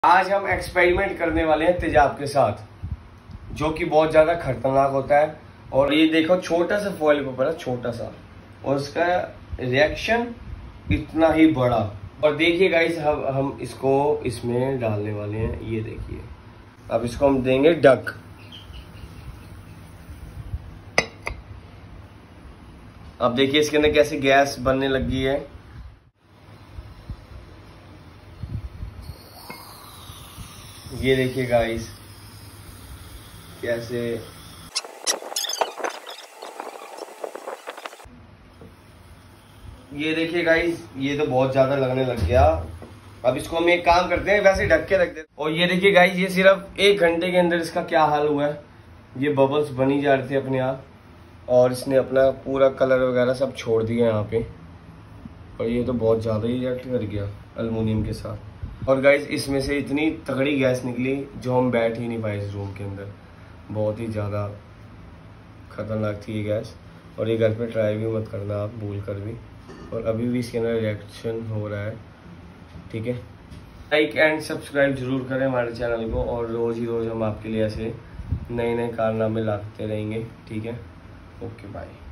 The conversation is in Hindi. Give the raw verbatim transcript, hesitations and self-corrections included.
आज हम एक्सपेरिमेंट करने वाले हैं तेजाब के साथ, जो कि बहुत ज्यादा खतरनाक होता है। और ये देखो छोटा सा फॉइल पेपर है, छोटा सा, और उसका रिएक्शन इतना ही बड़ा। और देखिए गाइस, हम हम इसको इसमें डालने वाले हैं। ये देखिए, अब इसको हम देंगे ढक। अब देखिए इसके अंदर कैसे गैस बनने लगी है। ये देखिए गाइस कैसे, ये देखिए गाइस, ये तो बहुत ज्यादा लगने लग गया। अब इसको हम एक काम करते हैं, वैसे ढक के रख देते हैं। और ये देखिए गाइस, ये सिर्फ एक घंटे के अंदर इसका क्या हाल हुआ है। ये बबल्स बनी जा रहे थे अपने आप, और इसने अपना पूरा कलर वगैरह सब छोड़ दिया यहाँ पे। और ये तो बहुत ज्यादा ही रिएक्ट कर गया एल्युमिनियम के साथ। और गाइस इसमें से इतनी तगड़ी गैस निकली जो हम बैठ ही नहीं पाए इस रूम के अंदर। बहुत ही ज़्यादा खतरनाक थी ये गैस। और ये घर पे ट्राई भी मत करना आप, भूल कर भी। और अभी भी इसके अंदर रिएक्शन हो रहा है, ठीक है। लाइक एंड सब्सक्राइब जरूर करें हमारे चैनल को, और रोज़ ही रोज़ हम आपके लिए ऐसे नए नए कारनामे लाते रहेंगे, ठीक है। Okay bye.